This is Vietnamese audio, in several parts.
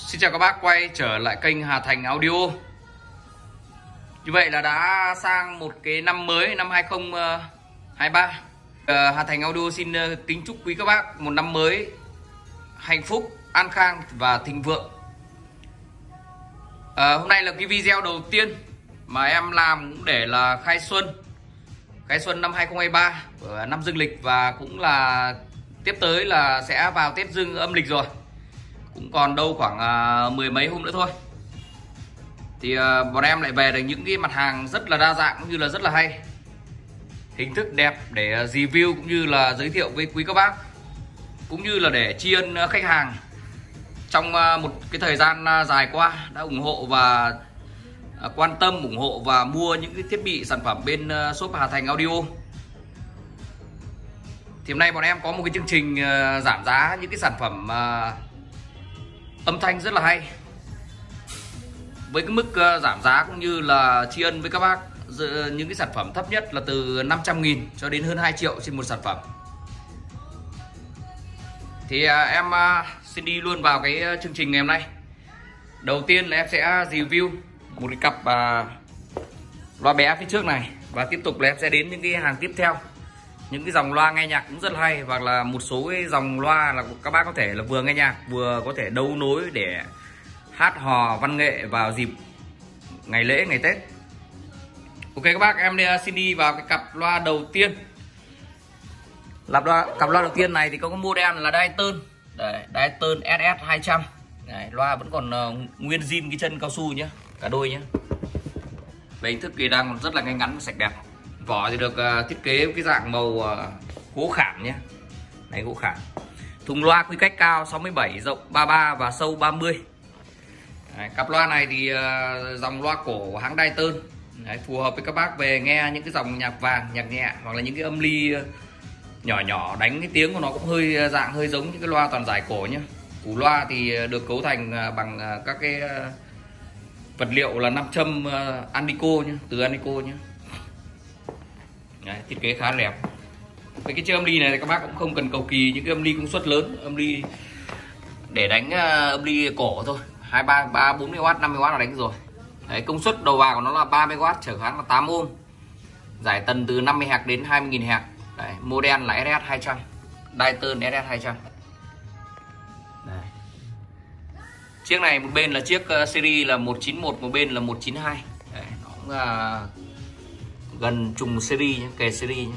Xin chào các bác quay trở lại kênh Hà Thành Audio. Như vậy là đã sang một cái năm mới, năm 2023. Hà Thành Audio xin kính chúc quý các bác một năm mới hạnh phúc, an khang và thịnh vượng. Hôm nay là cái video đầu tiên mà em làm cũng để là khai xuân năm 2023 của năm dương lịch, và cũng là tiếp tới là sẽ vào Tết Dương âm lịch rồi, cũng còn đâu khoảng mười mấy hôm nữa thôi. Thì bọn em lại về được những cái mặt hàng rất là đa dạng cũng như là rất là hay, hình thức đẹp để review cũng như là giới thiệu với quý các bác, cũng như là để tri ân khách hàng trong một cái thời gian dài qua đã ủng hộ và quan tâm ủng hộ và mua những cái thiết bị sản phẩm bên shop Hà Thành Audio. Thì hôm nay bọn em có một cái chương trình giảm giá những cái sản phẩm âm thanh rất là hay, với cái mức giảm giá cũng như là tri ân với các bác, những cái sản phẩm thấp nhất là từ 500.000 cho đến hơn 2 triệu trên một sản phẩm. Thì em xin đi luôn vào cái chương trình ngày hôm nay. Đầu tiên là em sẽ review một cái cặp loa bé phía trước này, và tiếp tục là em sẽ đến những cái hàng tiếp theo, những cái dòng loa nghe nhạc cũng rất là hay, hoặc là một số cái dòng loa là các bác có thể là vừa nghe nhạc vừa có thể đấu nối để hát hò văn nghệ vào dịp ngày lễ, ngày Tết. Ok các bác, em xin đi vào cái cặp loa đầu tiên. Cặp loa đầu tiên này thì có cái model là Dayton. Đây, Dayton SS200. Đấy, loa vẫn còn nguyên zin cái chân cao su nhá, cả đôi nhá. Về hình thức thì đang rất là ngay ngắn, sạch đẹp. Vỏ thì được thiết kế cái dạng màu gỗ khảm nhé. Này, gỗ khảm. Thùng loa quy cách cao 67, rộng 33 và sâu 30. Đấy, cặp loa này thì dòng loa cổ của hãng Dayton. Đấy, phù hợp với các bác về nghe những cái dòng nhạc vàng, nhạc nhẹ, hoặc là những cái âm ly nhỏ nhỏ, đánh cái tiếng của nó cũng hơi dạng hơi giống những cái loa toàn giải cổ nhé. Củ loa thì được cấu thành bằng các cái vật liệu là nam châm Anico nhé, từ Anico nhé. Đấy, thiết kế khá đẹp. Với cái chiếc âm ly này thì các bác cũng không cần cầu kỳ những cái âm ly công suất lớn, âm ly để đánh âm ly cổ thôi, 40W, 50W là đánh rồi. Đấy, công suất đầu vào của nó là 30W, trở kháng là 8 ohm, giải tần từ 50Hz đến 20.000 Hz. Đấy, model là SS200, Dayton SS200. Đấy. Chiếc này một bên là chiếc series là 191, một bên là 192. Đấy, nó cũng gần trùng series nhé, kề series nhé.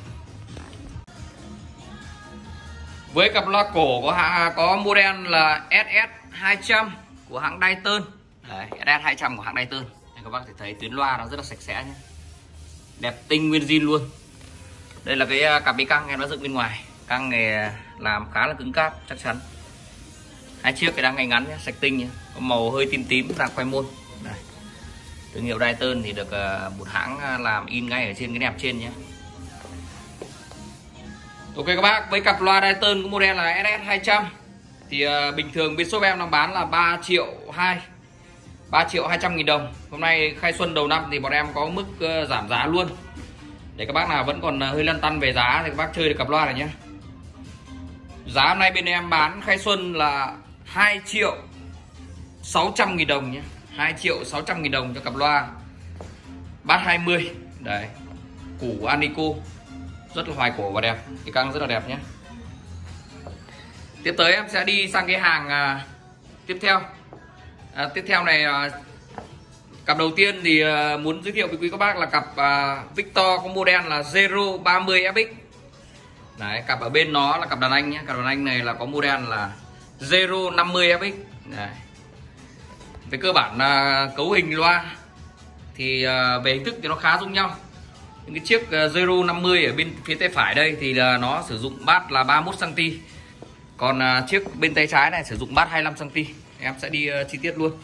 Với cặp loa cổ có model là SS200 của hãng Dayton. Đấy, SS200 của hãng Dayton. Đây, các bác có thể thấy tuyến loa nó rất là sạch sẽ nhé, đẹp tinh nguyên zin luôn. Đây là cái cặp bi căng em đã dựng bên ngoài, căng này làm khá là cứng cáp, chắc chắn. Hai chiếc cái đang ngay ngắn nhé, sạch tinh nhé, có màu hơi tím tím, dạng quay môn. Đây, thương hiệu Dayton thì được một hãng làm in ngay ở trên cái nẹp trên nhé. Ok các bác, với cặp loa Dayton có model là SS200 thì bình thường bên shop em đang bán là 3.200.000 đồng. Hôm nay khai xuân đầu năm thì bọn em có mức giảm giá luôn, để các bác nào vẫn còn hơi lăn tăn về giá thì các bác chơi được cặp loa này nhé. Giá hôm nay bên em bán khai xuân là 2.600.000 đồng nhé, 2.600.000 đồng cho cặp loa Bass 20. Đấy, củ Anico rất là hoài cổ và đẹp, cái căng rất là đẹp nhé. Tiếp tới em sẽ đi sang cái hàng tiếp theo. Tiếp theo này, cặp đầu tiên thì muốn giới thiệu với quý các bác là cặp Victor có model là Zero 30 FX. Đấy, cặp ở bên nó là cặp đàn anh nhé. Cặp đàn anh này là có model là Zero 50 FX. Đấy. Về cơ bản cấu hình loa thì về hình thức thì nó khá giống nhau. Những cái chiếc Zero 50 ở bên phía tay phải đây thì là nó sử dụng bass là 31cm. Còn chiếc bên tay trái này sử dụng bass 25cm. Em sẽ đi chi tiết luôn.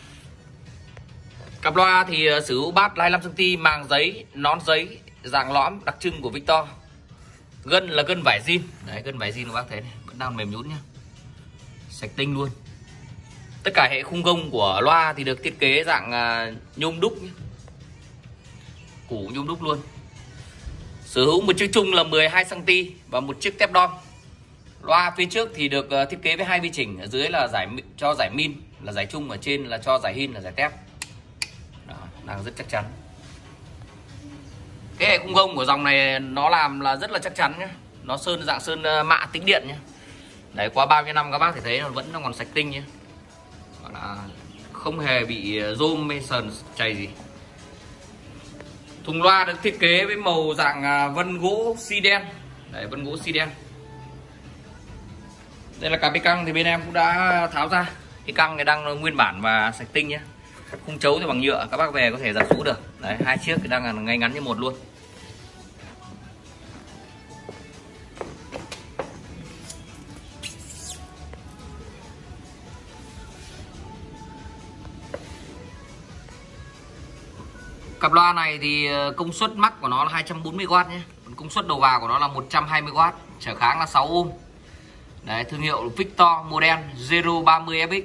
Cặp loa thì sử dụng bass 25cm, màng giấy, nón giấy, dạng lõm đặc trưng của Victor. Gân là gân vải zin. Đấy, gân vải zin các bác thấy này, vẫn đang mềm nhũn nhá, sạch tinh luôn. Tất cả hệ khung gông của loa thì được thiết kế dạng nhôm đúc nhé, củ nhôm đúc luôn. Sở hữu một chiếc chung là 12cm và một chiếc tép đon. Loa phía trước thì được thiết kế với 2 vi chỉnh, ở dưới là giải min là giải chung, ở trên là cho giải hin là giải tép. Đó, đang rất chắc chắn. Cái hệ khung gông của dòng này nó làm là rất là chắc chắn nhé. Nó sơn dạng sơn mạ tĩnh điện nhé. Đấy, qua bao nhiêu năm các bác thì thấy nó vẫn còn sạch tinh nhé. Gọi là không hề bị rôm hay sờn chày gì. Thùng loa được thiết kế với màu dạng vân gỗ xi đen. Đấy, vân gỗ xi đen. Đây là cả cái căng thì bên em cũng đã tháo ra. Cái căng này đang nguyên bản và sạch tinh nhé. Khung chấu thì bằng nhựa, các bác về có thể giặt rũ được. Đấy, hai chiếc thì đang là ngay ngắn như một luôn. Cặp loa này thì công suất max của nó là 240W nhé. Công suất đầu vào của nó là 120W, trở kháng là 6 ohm. Đấy, thương hiệu Victor, model 030FX.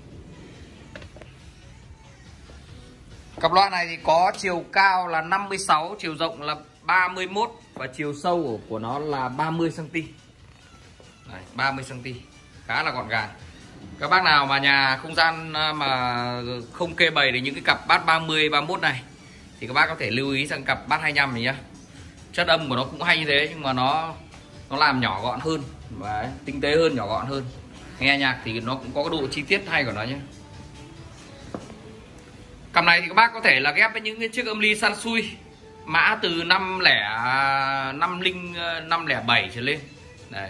Cặp loa này thì có chiều cao là 56, chiều rộng là 31 và chiều sâu của nó là 30cm. Đấy, 30cm, khá là gọn gàng. Các bác nào mà nhà không gian mà không kê bày được những cái cặp bass 30, 31 này thì các bác có thể lưu ý sang cặp bass 25 này nhá. Chất âm của nó cũng hay như thế nhưng mà nó làm nhỏ gọn hơn và tinh tế hơn, nhỏ gọn hơn. Nghe nhạc thì nó cũng có cái độ chi tiết hay của nó nhé. Cặp này thì các bác có thể là ghép với những cái chiếc âm ly Sansui mã từ 507 trở lên. Đấy,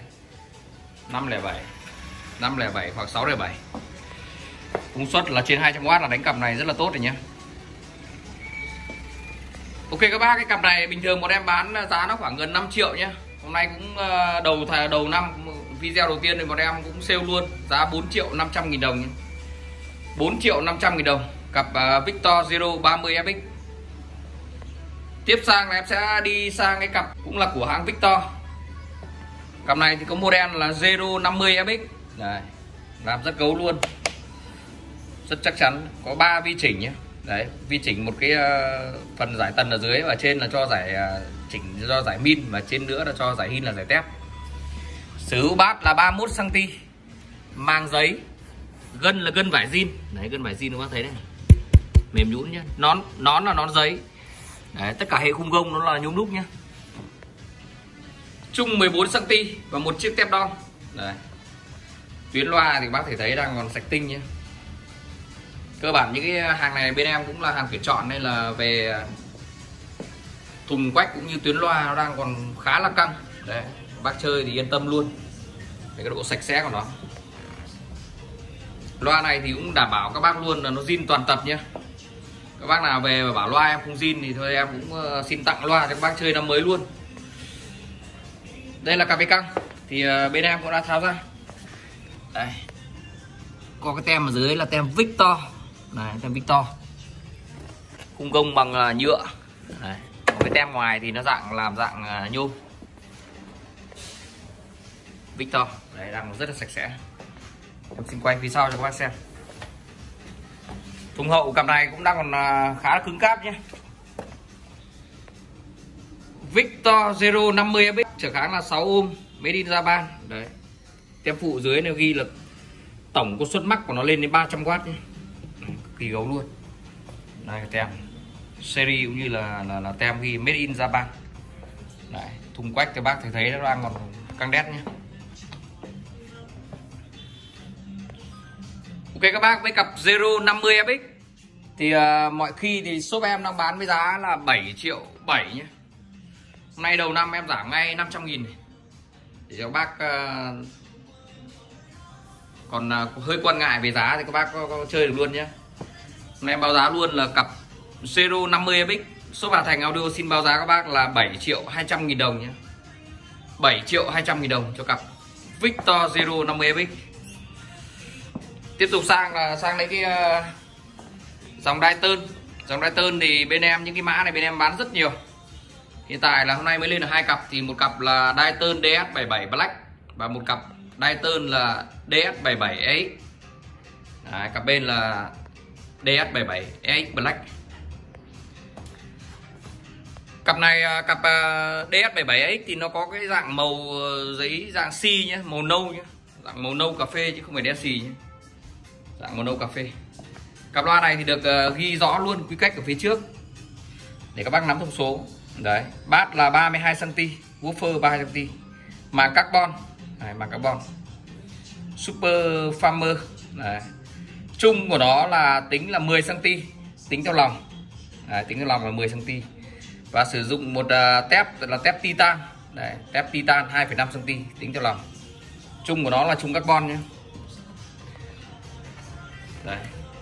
507 hoặc 607. Công suất là trên 200W là đánh cặp này rất là tốt rồi nhé. Ok các bác, cái cặp này bình thường bọn em bán giá nó khoảng gần 5 triệu nhé. Hôm nay cũng đầu năm, video đầu tiên thì bọn em cũng sale luôn giá 4.500.000 đồng nhé. 4.500.000 đồng cặp Victor 030FX. Tiếp sang là em sẽ đi sang cái cặp cũng là của hãng Victor. Cặp này thì có model là 050FX. Đấy, làm rất gấu luôn, rất chắc chắn, có 3 vi chỉnh nhé. Đấy, vi chỉnh một cái phần giải tần ở dưới và trên là cho giải chỉnh cho giải min và trên nữa là cho giải hin là giải tép. Sở hữu bát là 31cm, mang giấy, gân là gân vải zin. Đấy, gân vải zin các bác thấy đấy, mềm nhũn nhá. Nón là nón giấy. Đấy, tất cả hệ khung gông nó là nhôm đúc nhá. Chung 14cm và một chiếc tép đong. Đấy, tuyến loa thì bác thể thấy đang còn sạch tinh nhé. Cơ bản những cái hàng này bên em cũng là hàng tuyển chọn nên là về thùng quách cũng như tuyến loa nó đang còn khá là căng. Đấy, bác chơi thì yên tâm luôn về cái độ sạch sẽ của nó. Loa này thì cũng đảm bảo các bác luôn là nó zin toàn tập nhé. Các bác nào về và bảo loa em không zin thì thôi em cũng xin tặng loa cho các bác chơi năm mới luôn. Đây là cặp bê căng thì bên em cũng đã tháo ra. Đây, có cái tem ở dưới là tem Victor. Này, tem Victor, khung gông bằng nhựa. Đấy, có cái tem ngoài thì nó làm dạng nhôm. Victor, đấy, đang rất là sạch sẽ. Em xin quay phía sau cho các bác xem. Thùng hậu cặp này cũng đang còn khá là cứng cáp nhé. Victor 050FX, trở kháng là 6 ohm, made in Japan. Đấy, tem phụ dưới này ghi là tổng công suất max của nó lên đến 300W nhé. Kỳ gấu luôn. Đây cái tem series cũng như là tem ghi made in Japan. Đấy, thùng quách thì bác thấy nó đang còn căng đét nhé. Ok các bác, với cặp 050FX thì mọi khi thì shop em đang bán với giá là 7,7 triệu nhé. Hôm nay đầu năm em giảm ngay 500.000 để cho các bác còn hơi quan ngại về giá thì các bác có chơi được luôn nhé. Hôm nay em báo giá luôn là cặp 050FX shop Hà Thành Audio xin báo giá các bác là 7.200.000 đồng nhé. 7.200.000 đồng cho cặp Victor 050FX. Tiếp tục sang lấy cái dòng Dayton. Dòng Dayton thì bên em những cái mã này bên em bán rất nhiều. Hiện tại là hôm nay mới lên được 2 cặp, thì một cặp là Dayton DS77 Black và một cặp Dayton là DS77EX. Đấy, cặp bên là DS77EX Black. Cặp này, cặp DS77EX thì nó có cái dạng màu giấy dạng xi nhé, màu nâu nhé, dạng màu nâu cà phê chứ không phải đen xì nhé. dạng màu nâu cà phê. Cặp loa này thì được ghi rõ luôn quy cách ở phía trước để các bác nắm thông số. Đấy, bát là 32 cm, woofer 32 cm, màng carbon. Đấy, màng carbon. Super Farmer. Đấy. Chung của nó là tính là 10 cm, tính theo lòng. Đấy, tính theo lòng là 10 cm. Và sử dụng một tép là tép titan. Đấy, tép titan 2,5 cm tính theo lòng. Chung của nó là chung carbon nhé. Đấy.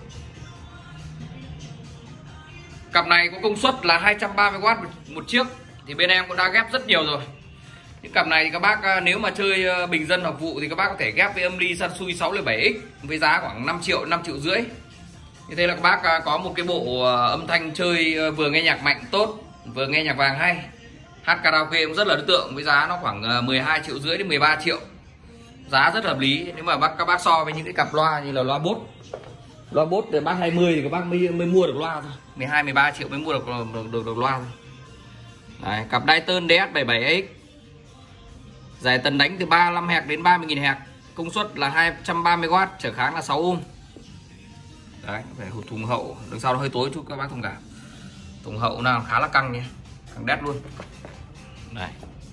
Cặp này có công suất là 230W một chiếc, thì bên em cũng đã ghép rất nhiều rồi. Những cặp này thì các bác nếu mà chơi bình dân học vụ thì các bác có thể ghép với âm ly Sansui 607X với giá khoảng 5 triệu, 5,5 triệu. Như thế là các bác có một cái bộ âm thanh chơi vừa nghe nhạc mạnh tốt, vừa nghe nhạc vàng hay, hát karaoke cũng rất là ấn tượng, với giá nó khoảng 12,5 triệu đến 13 triệu. Giá rất hợp lý. Nếu mà các bác so với những cái cặp loa như là loa bốt để bác 20 thì các bác mới mua được loa thôi, 12, 13 triệu mới mua được loa thôi. Đấy, cặp Dayton DS77X giải tần đánh từ 35 Hz đến 30.000 Hz, công suất là 230W, trở kháng là 6 ohm. Đấy, phải thùng hậu đằng sau nó hơi tối chút các bác thông cảm. Thùng hậu nào khá là căng nhé, căng đét luôn. Đấy.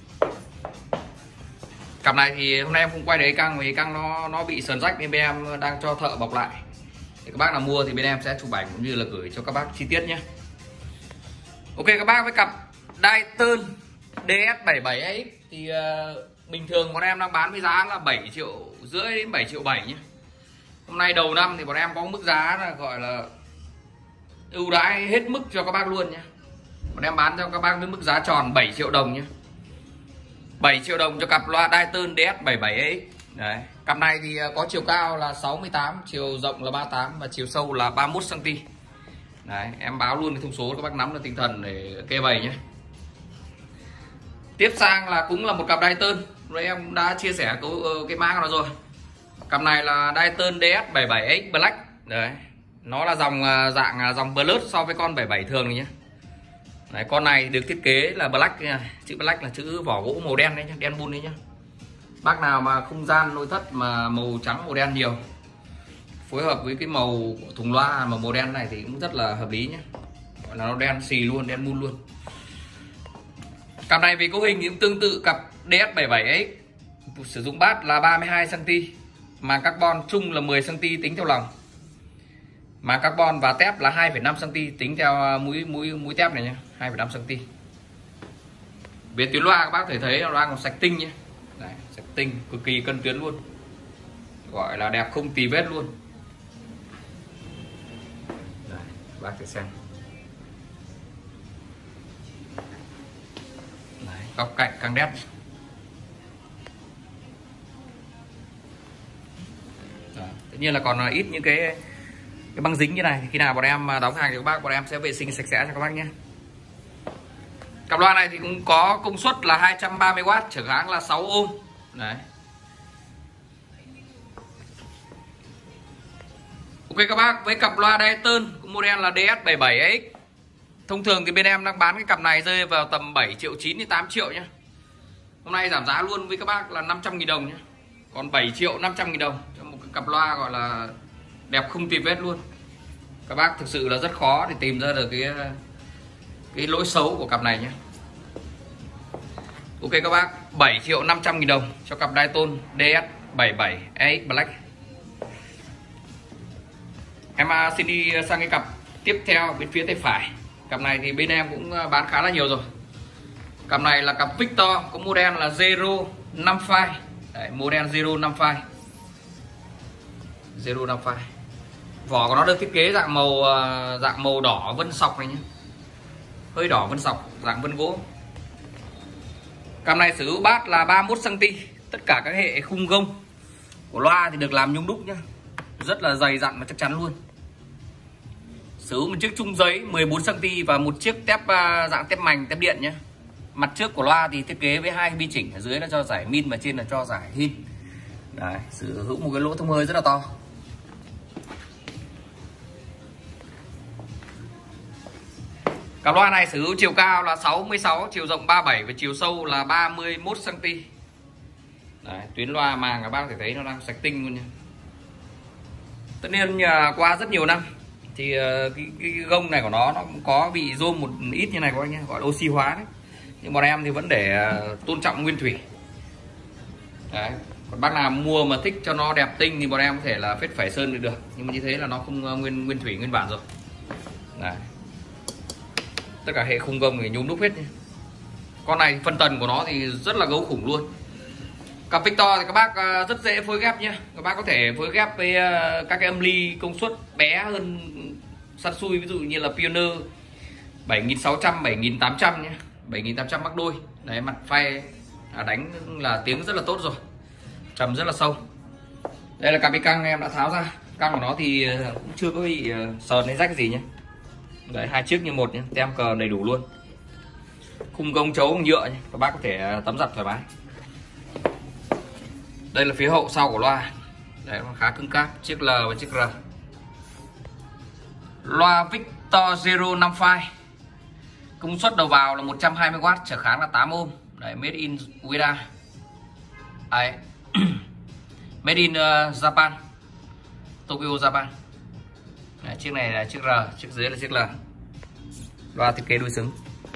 Cặp này thì hôm nay em không quay đấy căng vì căng nó bị sờn rách nên bên em đang cho thợ bọc lại. Để các bác nào mua thì bên em sẽ chụp ảnh cũng như là gửi cho các bác chi tiết nhé. Ok các bác, với cặp Dayton DS77X thì bình thường bọn em đang bán với giá là 7,5 triệu đến 7,7 triệu nhé. Hôm nay đầu năm thì bọn em có mức giá là gọi là ưu đãi hết mức cho các bác luôn nhé. Bọn em bán cho các bác với mức giá tròn 7 triệu đồng nhé. 7 triệu đồng cho cặp loa Dayton DS77X. Đấy. Cặp này thì có chiều cao là 68, chiều rộng là 38 và chiều sâu là 31 cm. Đấy, em báo luôn cái thông số các bác nắm được tinh thần để kê bày nhé. Tiếp sang là cũng là một cặp Dayton, rồi em cũng đã chia sẻ cái mã của nó rồi. Cặp này là Dayton DS77X Black. Đấy, nó là dạng dòng Plus so với con 77 thường này nhé. Đấy, con này được thiết kế là Black nha. Chữ Black là chữ vỏ gỗ màu đen đấy nhé, đen bun đấy nhé. Bác nào mà không gian nội thất mà màu trắng màu đen nhiều, phối hợp với cái màu của thùng loa mà màu đen này thì cũng rất là hợp lý nhé. Gọi là nó đen xì luôn, đen bun luôn. Cặp này về cấu hình thì cũng tương tự cặp DS77X, sử dụng bát là 32 cm, màng carbon chung là 10 cm tính theo lòng, màng carbon và tép là 2,5 cm tính theo mũi tép này nhé, 2,5 cm. Về tuyến loa các bác có thể thấy loa còn sạch tinh nhé. Đấy, sạch tinh, cực kỳ cân tuyến luôn, gọi là đẹp không tì vết luôn. Đấy, bác thử xem. Đấy, góc cạnh căng đét. Tất nhiên là còn ít những cái băng dính như này, khi nào bọn em đóng hàng thì bọn em sẽ vệ sinh sạch sẽ cho các bác nhé. Cặp loa này thì cũng có công suất là 230W, trở kháng là 6 ohm. Đấy. Ok các bác, với cặp loa Dayton model là DS77X. Thông thường thì bên em đang bán cái cặp này rơi vào tầm 7,9 triệu đến 8 triệu nhé. Hôm nay giảm giá luôn với các bác là 500.000 đồng nhé. Còn 7.500.000 đồng cho một cái cặp loa gọi là đẹp không tì vết luôn. Các bác thực sự là rất khó để tìm ra được cái lỗi xấu của cặp này nhé. Ok các bác, 7.500.000 đồng cho cặp Dayton DS77X Black. Em xin đi sang cái cặp tiếp theo bên phía tay phải. Cặp này thì bên em cũng bán khá là nhiều rồi. Cặp này là cặp Victor, có model là Zero 55. Đấy, model Zero 55. Zero 55. Vỏ của nó được thiết kế dạng màu đỏ vân sọc này nhé. Hơi đỏ vân sọc, dạng vân gỗ. Cặp này sử dụng bát là 31 cm. Tất cả các hệ khung gông của loa thì được làm nhung đúc nhá, rất là dày dặn và chắc chắn luôn. Sử dụng một chiếc chung giấy 14 cm và một chiếc tép dạng tép mành, tép điện nhé. Mặt trước của loa thì thiết kế với 2 bi chỉnh, ở dưới là cho giải min và trên là cho giải hin. Đấy, sử dụng một cái lỗ thông hơi rất là to. Cặp loa này sử dụng chiều cao là 66, chiều rộng 37 và chiều sâu là 31 cm. Đấy, tuyến loa màng các bác có thể thấy nó đang sạch tinh luôn nha. Tất nhiên qua rất nhiều năm thì cái gông này của nó cũng có bị rôm một ít như này các anh nhé, gọi là oxy hóa đấy. Nhưng bọn em thì vẫn để tôn trọng nguyên thủy đấy. Còn bác nào mua mà thích cho nó đẹp tinh thì bọn em có thể là phết phải sơn được, nhưng mà như thế là nó không nguyên thủy nguyên bản rồi đấy. Tất cả hệ khung gông thì nhúng đúc hết nhé. Con này phân tần của nó thì rất là gấu khủng luôn. Cặp Victor thì các bác rất dễ phối ghép nhé. Các bác có thể phối ghép với các cái âm ly công suất bé hơn Sansui, ví dụ như là Pioneer 7600, 7800 nhé, 7800 mắc đôi. Đấy, mặt phay đánh là tiếng rất là tốt rồi, trầm rất là sâu. Đây là cặp cái căng em đã tháo ra. Căng của nó thì cũng chưa có bị sờn hay rách gì nhé. Đấy, hai chiếc như một nhé, tem cờ đầy đủ luôn. Khung gông chấu bằng nhựa nhé, các bác có thể tắm giặt thoải mái. Đây là phía hậu sau của loa. Đấy, nó khá cứng cáp, chiếc L và chiếc R. Loa Victor Zero 5 phi. Công suất đầu vào là 120W, trở kháng là 8 ohm. Đấy, made in Ueda. Đấy. Made in Japan, Tokyo, Japan. Đấy, chiếc này là chiếc R, chiếc dưới là chiếc L. Loa thiết kế đuôi xứng.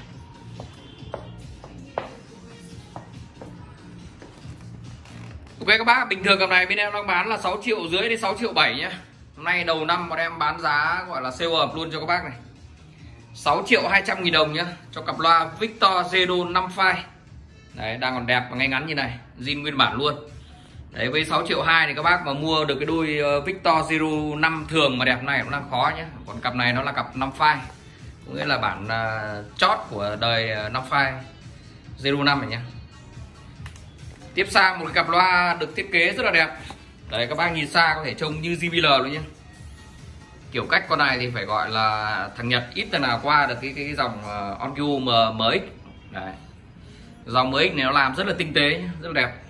Ok các bác, bình thường cặp này bên em đang bán là 6,5 triệu đến 6,7 triệu nhé. Hôm nay đầu năm bọn em bán giá gọi là sale up luôn cho các bác này. 6.200.000 đồng nhá, cho cặp loa Victor Zero 5 phi. Đấy, đang còn đẹp và ngay ngắn như này, zin nguyên bản luôn. Đấy, với 6,2 triệu thì các bác mà mua được cái đôi Victor Zero 5 thường mà đẹp này cũng đang khó nhé. Còn cặp này nó là cặp 5 phi, có nghĩa là bản chót của đời 5 phi Zero 5 này nhá. Tiếp sang một cái cặp loa được thiết kế rất là đẹp. Đấy, các bác nhìn xa có thể trông như JBL luôn nhé. Kiểu cách con này thì phải gọi là thằng Nhật ít lần nào qua được cái dòng Onkyo MX. Đấy, dòng MX này nó làm rất là tinh tế, rất là đẹp.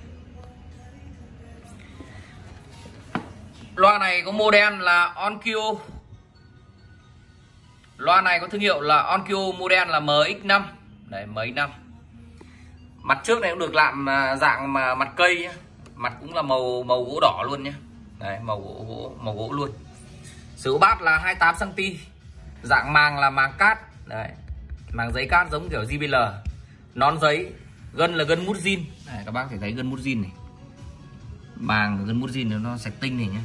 Loa này có model là Onkyo. Loa này có thương hiệu là Onkyo, model là MX5. Đấy, MX5. Mặt trước này cũng được làm dạng mà mặt cây nhé. Mặt cũng là màu gỗ đỏ luôn nhé. Đấy, màu gỗ luôn. Sử dụng bát là 28 cm. Dạng màng là màng cát. Đấy, màng giấy cát giống kiểu JBL. Nón giấy, gân là gân mút zin. Đấy, các bác thể thấy gân mút zin này. Màng gân mút zin nó sạch tinh này nhé.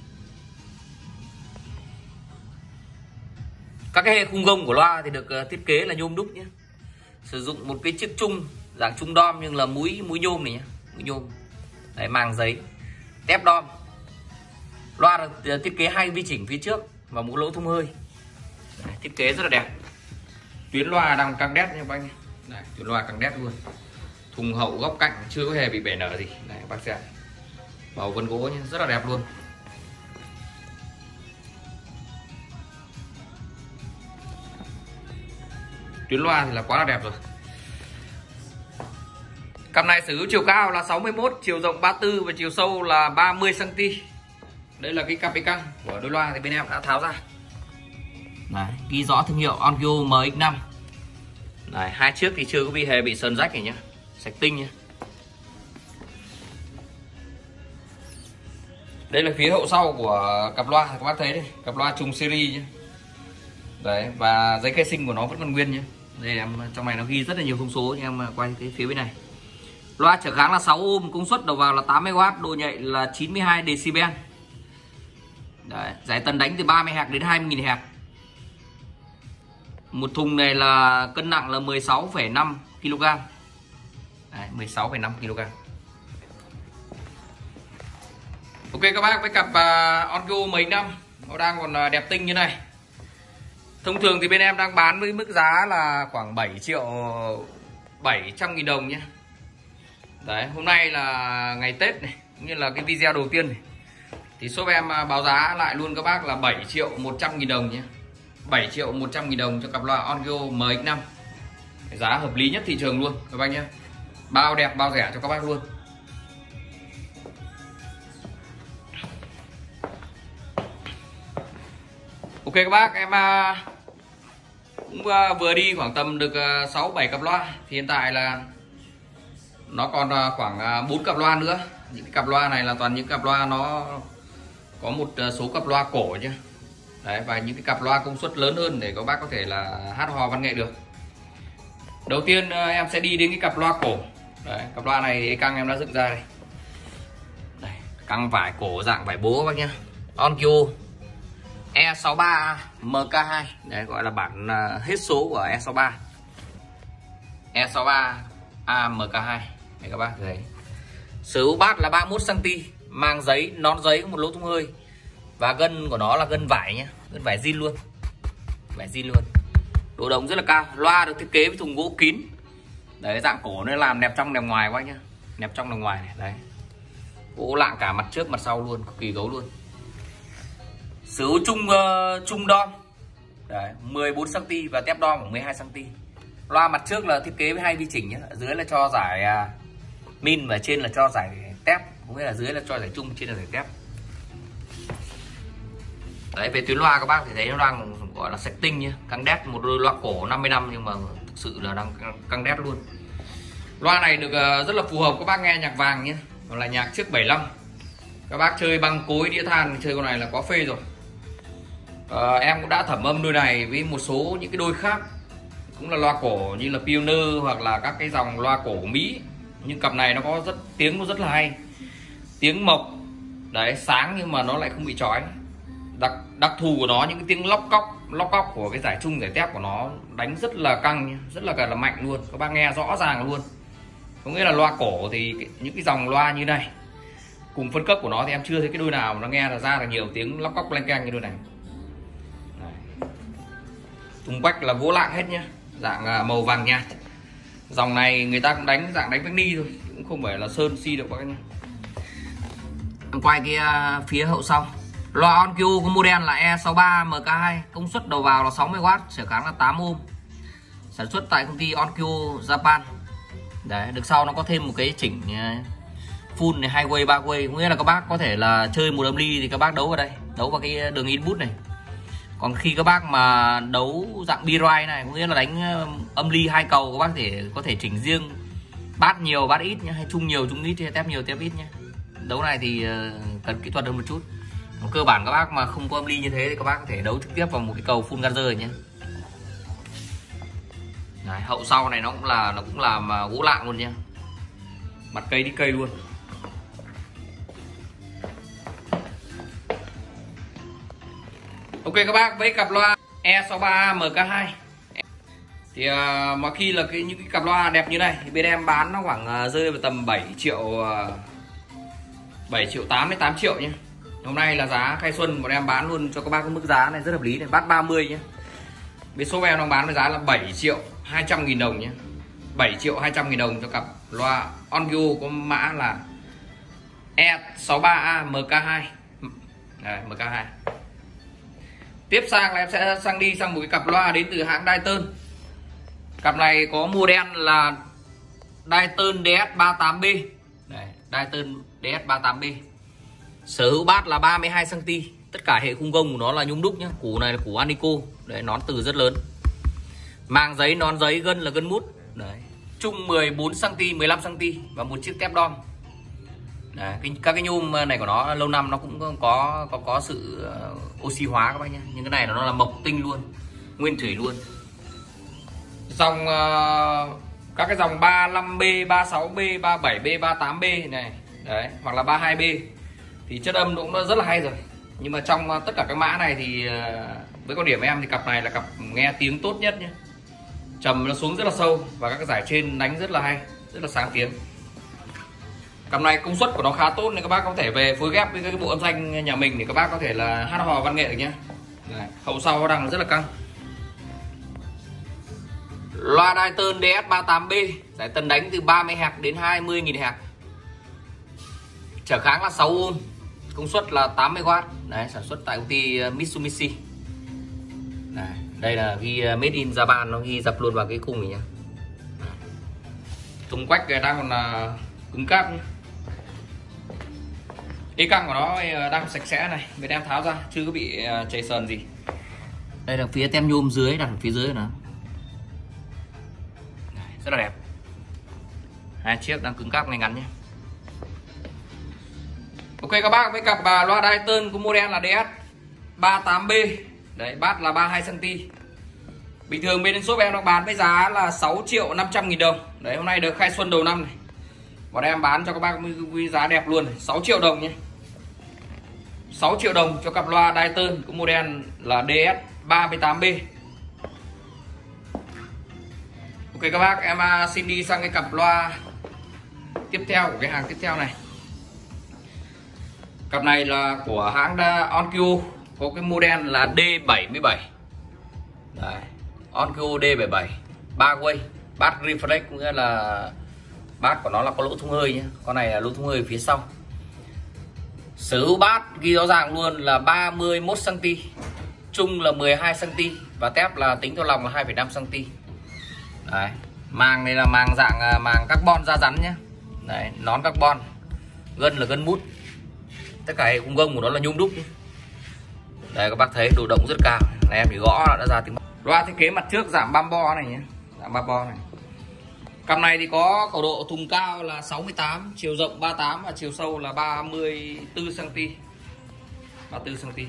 Các cái hệ khung gông của loa thì được thiết kế là nhôm đúc nhé. Sử dụng một cái chiếc chung dạng chung đom nhưng là mũi nhôm này nhé, mũi nhôm. Đấy, màng giấy, tép đom. Loa được thiết kế 2 vi chỉnh phía trước và một lỗ thông hơi. Đấy, thiết kế rất là đẹp. Tuyến loa đang căng đét nha các anh. Đấy, tuyến loa căng đét luôn. Thùng hậu góc cạnh chưa có hề bị bể nở gì. Đấy, các bác xem. Màu vân gỗ nhé, rất là đẹp luôn. Tuyến loa thì là quá là đẹp rồi. Cặp này sở hữu chiều cao là 61, chiều rộng 34 và chiều sâu là 30 cm. Đây là cái cặp cái căng của đôi loa thì bên em đã tháo ra. Đấy, ghi rõ thương hiệu Onkyo MX5. Đấy, hai chiếc thì chưa có hề bị sờn rách này nhá, sạch tinh nhá. Đây là phía hậu sau của cặp loa, các bác thấy đây, cặp loa trùng series nhá. Đấy, và giấy casing của nó vẫn còn nguyên nhá. Đây em trong này nó ghi rất là nhiều thông số, em quay cái phía bên này. Loa trở kháng là 6 ohm, công suất đầu vào là 80W, độ nhạy là 92 decibel. Đấy, giải tần đánh từ 30 Hz đến 20.000 Hz. Một thùng này là cân nặng là 16,5 kg. Đấy, 16,5 kg. Ok các bác, với cặp Onkyo MX5 nó đang còn đẹp tinh như này. Thông thường thì bên em đang bán với mức giá là khoảng 7.700.000 đồng nhé. Đấy, hôm nay là ngày Tết này, cũng như là cái video đầu tiên này, thì shop em báo giá lại luôn các bác là 7.100.000 đồng nhé. 7.100.000 đồng cho cặp loa Onkyo MX5. Giá hợp lý nhất thị trường luôn các bác nhé. Bao đẹp bao rẻ cho các bác luôn. Ok các bác, em cũng vừa đi khoảng tầm được 6-7 cặp loa. Thì hiện tại là nó còn khoảng 4 cặp loa nữa. Những cái cặp loa này là toàn những cặp loa nó có một số cặp loa cổ nhé. Đấy, và những cái cặp loa công suất lớn hơn để các bác có thể là hát hò văn nghệ được. Đầu tiên em sẽ đi đến cái cặp loa cổ. Đấy, cặp loa này căng em đã dựng ra đây. Đây, căng vải cổ dạng vải bố các bác nhá. Onkyo E63 MK2. Đấy, gọi là bản hết số của E63. E63 AMK2. Đây các bác thấy. Sở hữu bát là 31 cm, mang giấy, nón giấy, có một lỗ thông hơi. Và gân của nó là gân vải nhé, gân vải zin luôn. Vải zin luôn. Độ đồng rất là cao. Loa được thiết kế với thùng gỗ kín. Đấy, dạng cổ nó làm nẹp trong nẹp ngoài quá nhá. Nẹp trong nẹp ngoài này, đấy. Gỗ lạng cả mặt trước mặt sau luôn, cực kỳ gấu luôn. Sở hữu chung đom. Đấy, 14 cm và tép đom của 12 cm. Loa mặt trước là thiết kế với 2 vi chỉnh nhé, ở dưới là cho giải min và trên là cho giải tép, không biết là dưới là cho giải chung, trên là giải tép. Đấy, về tuyến loa các bác thì thấy nó đang gọi là sạch tinh nhé, căng đét, một đôi loa cổ 50 năm nhưng mà thực sự là đang căng đét luôn. Loa này được rất là phù hợp các bác nghe nhạc vàng nhé, còn là nhạc trước 75. Các bác chơi băng cối đĩa than chơi con này là có phê rồi. Em cũng đã thẩm âm đôi này với một số những cái đôi khác cũng là loa cổ như là Pioneer hoặc là các cái dòng loa cổ của Mỹ, nhưng cặp này nó có tiếng nó rất là hay, tiếng mộc đấy, sáng nhưng mà nó lại không bị chói. Đặc thù của nó những cái tiếng lóc cóc của cái giải chung giải tép của nó đánh rất là căng, rất là mạnh luôn, các bác nghe rõ ràng luôn. Có nghĩa là loa cổ thì những cái dòng loa như này cùng phân cấp của nó thì em chưa thấy cái đôi nào mà nó nghe ra là nhiều tiếng lóc cóc leng keng như đôi này. Tung quách là gỗ lạng hết nhá, dạng màu vàng nhạt. Dòng này người ta cũng đánh dạng đánh vecni thôi, cũng không phải là sơn si được các anh. Quay cái phía hậu sau. Loa Onkyo có model là E63 MK2, công suất đầu vào là 60W, trở kháng là 8 ohm. Sản xuất tại công ty Onkyo Japan. Đấy, được sau nó có thêm một cái chỉnh full này, 2 way 3 way, nghĩa là các bác có thể là chơi một âm ly thì các bác đấu vào đây, đấu vào cái đường input này. Còn khi các bác mà đấu dạng B-Ride này, có nghĩa là đánh âm ly 2 cầu, các bác có thể chỉnh riêng bát nhiều bát ít nhé, hay chung nhiều chung ít, hay tép nhiều tép ít nhé. Đấu này thì cần kỹ thuật hơn một chút. Còn cơ bản các bác mà không có âm ly như thế thì các bác có thể đấu trực tiếp vào một cái cầu full Ganzer nhé. Đấy, hậu sau này nó cũng làm gỗ lạng luôn nhé, mặt cây đi cây luôn. Ok các bác, với cặp loa E63 MK2 thì mà khi là những cái cặp loa đẹp như này thì bên em bán nó khoảng rơi vào tầm 7 triệu 8 đến 8 triệu nhé. Hôm nay là giá khai xuân, bọn em bán luôn cho các bác cái mức giá này rất hợp lý này, bát 30 nhé. Bên số em đang bán với giá là 7 triệu 200 nghìn đồng nhé. 7 triệu 200 nghìn đồng cho cặp loa Onkyo có mã là E63A MK2. Đây, MK2. Tiếp sang là em sẽ sang một cái cặp loa đến từ hãng Dayton. Cặp này có model là Dayton DS38B. Đây, Dayton DS38B. Sở hữu bát là 32 cm. Tất cả hệ khung gông của nó là nhung đúc nhé. Củ này là củ Anico. Đấy, nón từ rất lớn. Mang giấy, nón giấy, gân là gân mút. Đấy. Chung 14 cm, 15 cm và một chiếc tép đom. Đấy, các cái nhôm này của nó lâu năm nó cũng có sự oxy hóa các bác nhé. Nhưng cái này nó là mộc tinh luôn, nguyên thủy luôn. Dòng các cái dòng 35B, 36B, 37B, 38B này, đấy, hoặc là 32B thì chất âm cũng rất là hay rồi. Nhưng mà trong tất cả các mã này thì với quan điểm em thì cặp này là cặp nghe tiếng tốt nhất nhé. Trầm nó xuống rất là sâu và các cái giải trên đánh rất là hay, rất là sáng tiếng. Cặp này công suất của nó khá tốt nên các bác có thể về phối ghép với cái bộ âm thanh nhà mình để các bác có thể là hát hò văn nghệ được nhé. Hậu sau đang rất là căng. Loa Dayton DS38B giải tần đánh từ 30Hz đến 20.000 Hz. Trở kháng là 6 ohm, công suất là 80W. Đấy, sản xuất tại công ty Mitsubishi. Đây là ghi Made in Japan, nó ghi dập luôn vào cái khung này nhá. Tung quách đang còn là cứng cáp nhé. Cái căng của nó đang sạch sẽ này, bên em tháo ra chưa có bị chảy sờn gì. Đây là phía tem nhôm dưới, đặt ở phía dưới nữa. Rất là đẹp. Hai chiếc đang cứng cáp ngay ngắn nhé. Ok Ok các bác, với cặp loa Dayton của model là DS38B. Đấy, bát là 32cm. Bình thường bên shop em đang bán với giá là 6.500.000 đồng. Đấy, hôm nay được khai xuân đầu năm này, bọn em bán cho các bác với giá đẹp luôn này, 6 triệu đồng nhé. 6 triệu đồng cho cặp loa Dayton của model là DS38B. Ok các bác, em xin đi sang cái cặp loa tiếp theo của cái hàng tiếp theo này. Cặp này là của hãng Onkyo, có cái model là D77. Đấy, Onkyo D77 3-way, bát reflex, cũng nghĩa là bát của nó là có lỗ thủng hơi nhé. Con này là lỗ thủng hơi phía sau. Sở hữu bát ghi rõ ràng luôn là 31cm, chung là 12cm và tép là tính theo lòng là 2,5cm. Đấy, màng này là màng dạng màng carbon da rắn nhé. Đấy, nón carbon, gân là gân mút, tất cả hệ khung gông của nó là nhôm đúc. Đây các bác thấy độ động rất cao này, em thì gõ là đã ra tiếng. Loa thiết kế mặt trước giảm băm bo này nhé, giảm băm bo này. Cặp này thì có cầu độ thùng cao là 68, chiều rộng 38 và chiều sâu là 34cm. 34cm.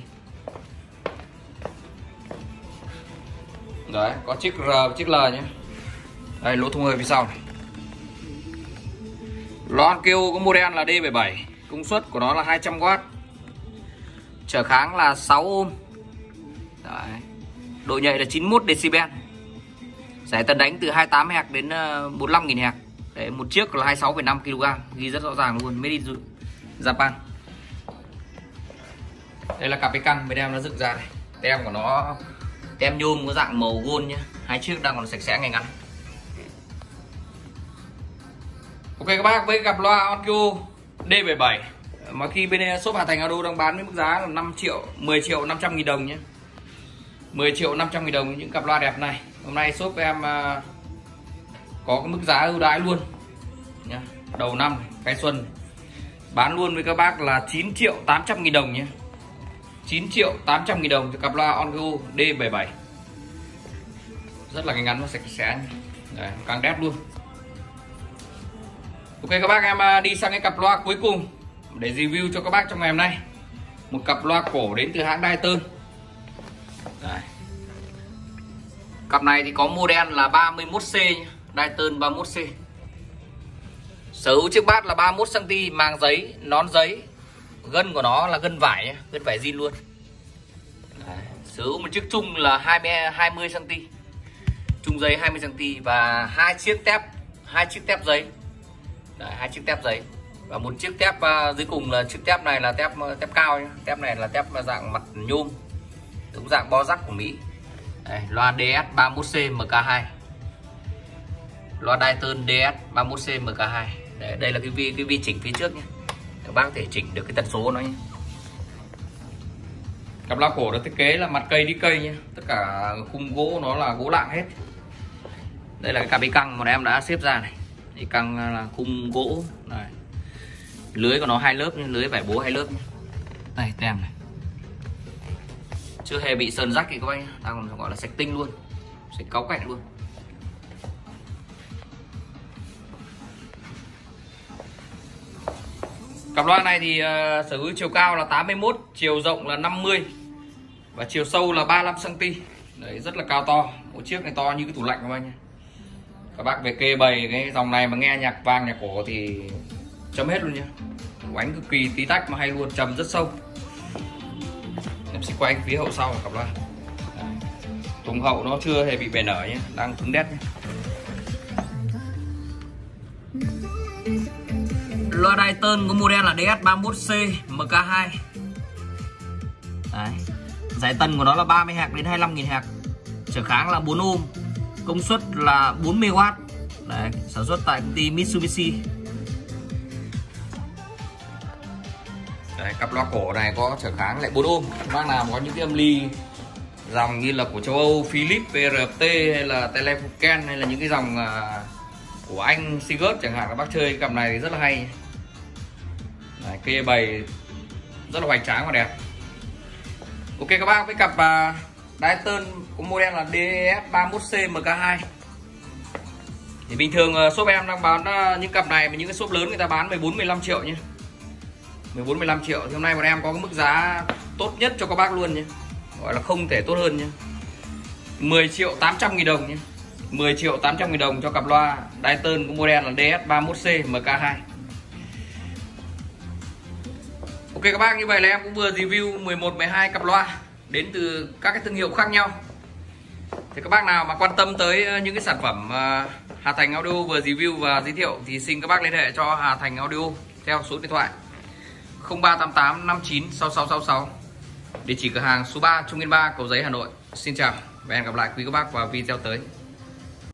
Đấy, có chiếc R và chiếc L nhé. Đây, lỗ thùng hơi phía sau này. Loa kêu có model là D77, công suất của nó là 200W, trở kháng là 6 ohm. Đấy, độ nhạy là 91 decibel, giải tần đánh từ 28 Hz đến 45.000 Hz. Đấy, một chiếc là 26,5 kg, ghi rất rõ ràng luôn, made in Japan. Đây là cặp cái căng bên em nó dựng ra này, tem của nó tem nhôm có dạng màu gold nhé, hai chiếc đang còn sạch sẽ ngay ngắn. Ok các bác, với cặp loa Onkyo D77 mà khi bên shop Hà Thành Audio đang bán với mức giá là 10 triệu 500.000 đồng nhé. 10 triệu 500.000 đồng những cặp loa đẹp này. Hôm nay shop em có cái mức giá ưu đãi luôn nhé. Đầu năm khai xuân bán luôn với các bác là 9 triệu 800.000 đồng nhé. 9 triệu 800.000 đồng cho cặp loa Onkyo D77. Rất là ngắn và sạch sẽ. Đấy, càng đẹp luôn. Ok các bác, em đi sang cái cặp loa cuối cùng để review cho các bác trong ngày hôm nay. Một cặp loa cổ đến từ hãng Dayton. Đấy. Cặp này thì có model là 31C nhé. Dayton 31C. Sở hữu chiếc bát là 31cm, màng giấy, nón giấy. Gân của nó là gân vải nhé, gân vải zin luôn. Đấy. Sở hữu một chiếc chung là 20cm, chung giấy 20cm và hai chiếc tép giấy. Đấy, hai chiếc tép giấy và một chiếc tép dưới cùng là chiếc tép này là tép cao nhé. Tép này là tép dạng mặt nhôm, giống dạng bo rắc của Mỹ. Đây, loa DS31C MK2, loa Dayton DS31C MK2. Đây là cái vi chỉnh phía trước nhé, các bác có thể chỉnh được cái tần số nó nhé. Cặp loa cổ được thiết kế là mặt cây đi cây nhé, tất cả khung gỗ nó là gỗ lạng hết. Đây là cái cặp bi căng mà em đã xếp ra này. Thì căng là khung gỗ này. Lưới của nó 2 lớp, lưới vải bố 2 lớp. Đây tem này, chưa hề bị sơn rách thì các anh, ta còn gọi là sạch tinh luôn, sạch cáu cạnh luôn. Cặp loa này thì sở hữu chiều cao là 81, chiều rộng là 50 và chiều sâu là 35cm. Đấy, rất là cao to, một chiếc này to như cái tủ lạnh các anh nha. Các bác về kê bày cái dòng này mà nghe nhạc vàng nhạc cổ thì chấm hết luôn nhá. Đánh cực kỳ tí tách mà hay luôn, trầm rất sâu. Em sẽ quay phía hậu sau của cặp loa. Thùng hậu nó chưa hề bị bể nở nhé, đang cứng đét nhé. Loa Dayton có model là DS31C MK2. Đấy, giải tần của nó là 30 Hz đến 25.000 Hz, trở kháng là 4 ohm, công suất là 40W. Đấy, sản xuất tại công ty Mitsubishi. Đấy, cặp loa cổ này có trở kháng lại 4 ohm. Bác nào có những cái âm ly dòng như là của châu Âu, Philips, PRT hay là Telefunken hay là những cái dòng của Anh Seagate chẳng hạn, các bác chơi cặp này thì rất là hay. Đấy, kê bày rất là hoành tráng và đẹp. Ok các bác, với cặp Dayton có model là DS31C MK2 thì bình thường shop em đang bán những cặp này mà những cái shop lớn người ta bán 14-15 triệu nhé. 14 15 triệu thì hôm nay bọn em có cái mức giá tốt nhất cho các bác luôn nhé, gọi là không thể tốt hơn nhé. 10 triệu 800 nghìn đồng nhé, 10 triệu 800 nghìn đồng cho cặp loa Dayton của model là DS31C MK2. Ok các bác, như vậy là em cũng vừa review 11 12 cặp loa đến từ các cái thương hiệu khác nhau. Thì các bác nào mà quan tâm tới những cái sản phẩm Hà Thành Audio vừa review và giới thiệu thì xin các bác liên hệ cho Hà Thành Audio theo số điện thoại 0388 59 6666, địa chỉ cửa hàng số 3 Trung Yên 3, Cầu Giấy, Hà Nội. Xin chào và hẹn gặp lại quý các bác vào video tới.